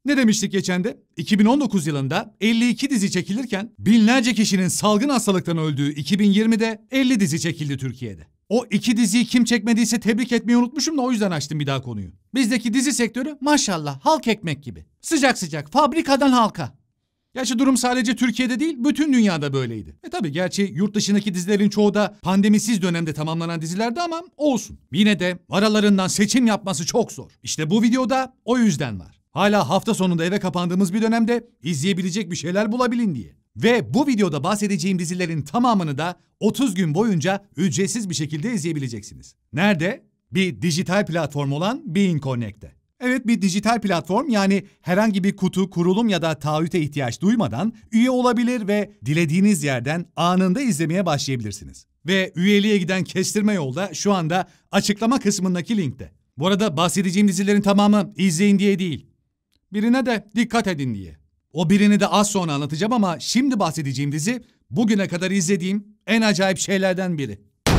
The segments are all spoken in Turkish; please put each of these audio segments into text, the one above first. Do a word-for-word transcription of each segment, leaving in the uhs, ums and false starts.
Ne demiştik geçen de? iki bin on dokuz yılında elli iki dizi çekilirken binlerce kişinin salgın hastalıktan öldüğü iki bin yirmide elli dizi çekildi Türkiye'de. O iki diziyi kim çekmediyse tebrik etmeyi unutmuşum da o yüzden açtım bir daha konuyu. Bizdeki dizi sektörü maşallah halk ekmek gibi. Sıcak sıcak fabrikadan halka. Gerçi durum sadece Türkiye'de değil, bütün dünyada böyleydi. E tabi gerçi yurt dışındaki dizilerin çoğu da pandemisiz dönemde tamamlanan dizilerdi ama olsun. Yine de aralarından seçim yapması çok zor. İşte bu videoda o yüzden var. Hala hafta sonunda eve kapandığımız bir dönemde izleyebilecek bir şeyler bulabilin diye. Ve bu videoda bahsedeceğim dizilerin tamamını da otuz gün boyunca ücretsiz bir şekilde izleyebileceksiniz. Nerede? Bir dijital platform olan Bein Connect'te. Evet, bir dijital platform, yani herhangi bir kutu, kurulum ya da taahhüte ihtiyaç duymadan üye olabilir ve dilediğiniz yerden anında izlemeye başlayabilirsiniz. Ve üyeliğe giden kestirme yolda şu anda açıklama kısmındaki linkte. Bu arada bahsedeceğim dizilerin tamamı izleyin diye değil, birine de dikkat edin diye. O birini de az sonra anlatacağım ama şimdi bahsedeceğim dizi bugüne kadar izlediğim en acayip şeylerden biri.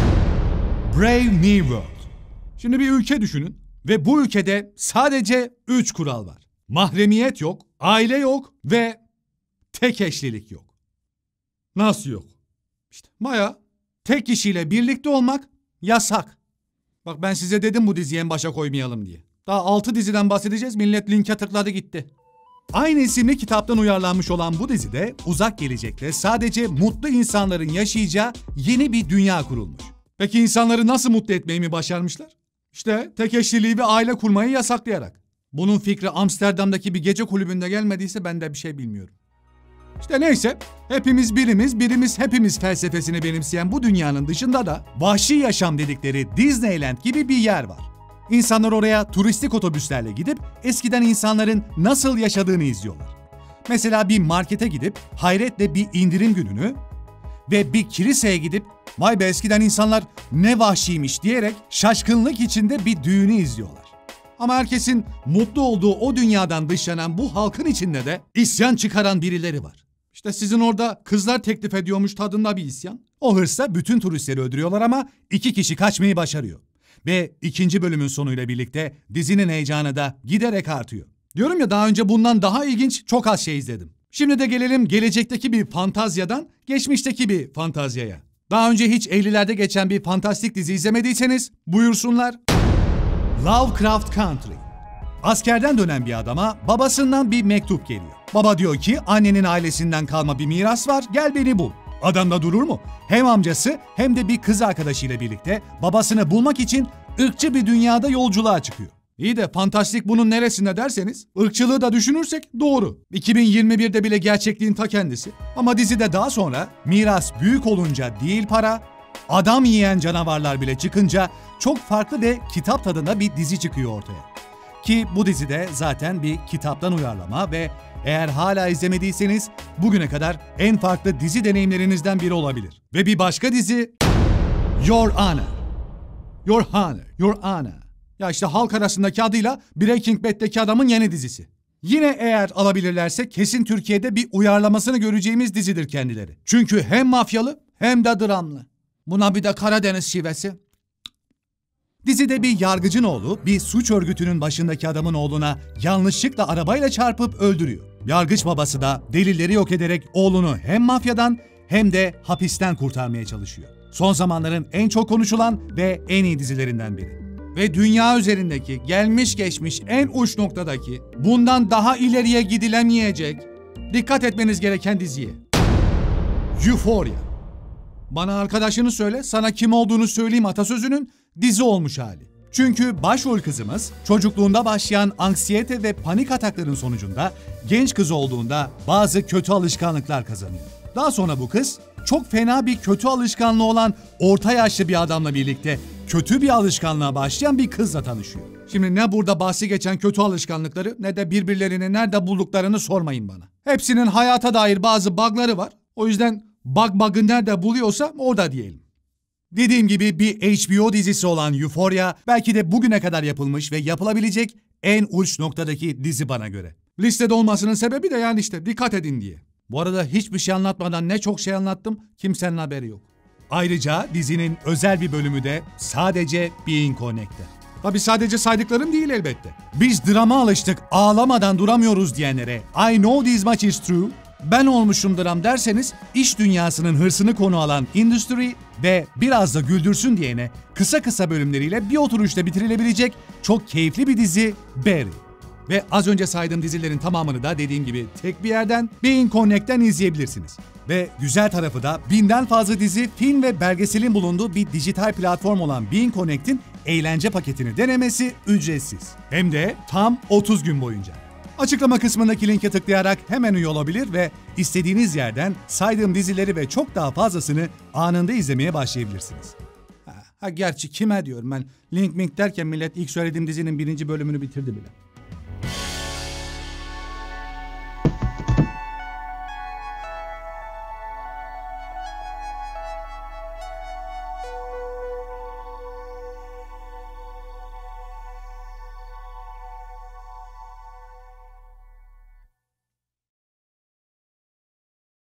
Brave New World. Şimdi bir ülke düşünün ve bu ülkede sadece üç kural var. Mahremiyet yok, aile yok ve tek eşlilik yok. Nasıl yok? İşte bayağı tek kişiyle birlikte olmak yasak. Bak ben size dedim bu diziyi en başa koymayalım diye. Daha altı diziden bahsedeceğiz, millet linke tıkladı gitti. Aynı isimli kitaptan uyarlanmış olan bu dizide uzak gelecekte sadece mutlu insanların yaşayacağı yeni bir dünya kurulmuş. Peki insanları nasıl mutlu etmeyi mi başarmışlar? İşte tek eşliliği ve aile kurmayı yasaklayarak. Bunun fikri Amsterdam'daki bir gece kulübünde gelmediyse ben de bir şey bilmiyorum. İşte neyse, hepimiz birimiz, birimiz hepimiz felsefesini benimseyen bu dünyanın dışında da vahşi yaşam dedikleri Disneyland gibi bir yer var. İnsanlar oraya turistik otobüslerle gidip eskiden insanların nasıl yaşadığını izliyorlar. Mesela bir markete gidip hayretle bir indirim gününü ve bir kiliseye gidip vay be eskiden insanlar ne vahşiymiş diyerek şaşkınlık içinde bir düğünü izliyorlar. Ama herkesin mutlu olduğu o dünyadan dışlanan bu halkın içinde de isyan çıkaran birileri var. İşte sizin orada kızlar teklif ediyormuş tadında bir isyan. O hırsla bütün turistleri öldürüyorlar ama iki kişi kaçmayı başarıyor. Ve ikinci bölümün sonuyla birlikte dizinin heyecanı da giderek artıyor. Diyorum ya, daha önce bundan daha ilginç çok az şey izledim. Şimdi de gelelim gelecekteki bir fantazyadan geçmişteki bir fantazyaya. Daha önce hiç ellilerde geçen bir fantastik dizi izlemediyseniz buyursunlar. Lovecraft Country. Askerden dönen bir adama babasından bir mektup geliyor. Baba diyor ki annenin ailesinden kalma bir miras var, gel beni bul. Adam da durur mu? Hem amcası hem de bir kız arkadaşıyla birlikte babasını bulmak için ırkçı bir dünyada yolculuğa çıkıyor. İyi de fantastik bunun neresinde derseniz, ırkçılığı da düşünürsek doğru. iki bin yirmi birde bile gerçekliğin ta kendisi. Ama dizide daha sonra miras büyük olunca değil para, adam yiyen canavarlar bile çıkınca çok farklı ve kitap tadında bir dizi çıkıyor ortaya. Ki bu dizide zaten bir kitaptan uyarlama ve eğer hala izlemediyseniz bugüne kadar en farklı dizi deneyimlerinizden biri olabilir. Ve bir başka dizi Your Honor. Your Honor, Your Honor. Ya işte halk arasındaki adıyla Breaking Bad'deki adamın yeni dizisi. Yine eğer alabilirlerse kesin Türkiye'de bir uyarlamasını göreceğimiz dizidir kendileri. Çünkü hem mafyalı hem de dramlı. Buna bir de Karadeniz şivesi. Dizide bir yargıcın oğlu bir suç örgütünün başındaki adamın oğluna yanlışlıkla arabayla çarpıp öldürüyor. Yargıç babası da delilleri yok ederek oğlunu hem mafyadan hem de hapisten kurtarmaya çalışıyor. Son zamanların en çok konuşulan ve en iyi dizilerinden biri. Ve dünya üzerindeki gelmiş geçmiş en uç noktadaki, bundan daha ileriye gidilemeyecek, dikkat etmeniz gereken diziye. Euphoria. Bana arkadaşını söyle, sana kim olduğunu söyleyeyim atasözünün dizi olmuş hali. Çünkü başrol kızımız çocukluğunda başlayan anksiyete ve panik atakların sonucunda genç kız olduğunda bazı kötü alışkanlıklar kazanıyor. Daha sonra bu kız çok fena bir kötü alışkanlığı olan orta yaşlı bir adamla birlikte kötü bir alışkanlığa başlayan bir kızla tanışıyor. Şimdi ne burada bahsi geçen kötü alışkanlıkları ne de birbirlerini nerede bulduklarını sormayın bana. Hepsinin hayata dair bazı bug'ları var. O yüzden bug bug'ı nerede buluyorsa orada diyelim. Dediğim gibi bir H B O dizisi olan Euphoria belki de bugüne kadar yapılmış ve yapılabilecek en uç noktadaki dizi bana göre. Listede olmasının sebebi de yani işte dikkat edin diye. Bu arada hiçbir şey anlatmadan ne çok şey anlattım, kimsenin haberi yok. Ayrıca dizinin özel bir bölümü de sadece Bein Connect'te. Tabi sadece saydıklarım değil elbette. Biz drama alıştık, ağlamadan duramıyoruz diyenlere I know this much is true, ben olmuşum dram derseniz iş dünyasının hırsını konu alan Industry ve biraz da güldürsün diyene kısa kısa bölümleriyle bir oturuşta bitirilebilecek çok keyifli bir dizi Barry. Ve az önce saydığım dizilerin tamamını da dediğim gibi tek bir yerden Bein Connect'ten izleyebilirsiniz. Ve güzel tarafı da binden fazla dizi, film ve belgeselin bulunduğu bir dijital platform olan Bein Connect'in eğlence paketini denemesi ücretsiz. Hem de tam otuz gün boyunca. Açıklama kısmındaki linke tıklayarak hemen üye olabilir ve istediğiniz yerden saydığım dizileri ve çok daha fazlasını anında izlemeye başlayabilirsiniz. Ha, ha gerçi kime diyorum ben, link mink derken millet ilk söylediğim dizinin birinci bölümünü bitirdi bile.